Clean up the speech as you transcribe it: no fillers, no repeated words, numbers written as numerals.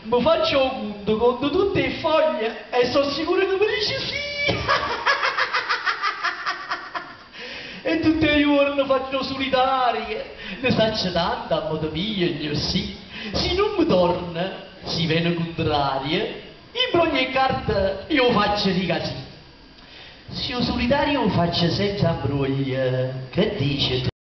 mi faccio un conto con tutte le foglie e sono sicuro che mi dice sì. E tutti i giorni faccio solitarie, ne faccio tanta a modo mio, sì. Se non mi torna, si viene contraria, in ogni carta io faccio di casino. Se io solitario faccio senza ambroglia, che dice?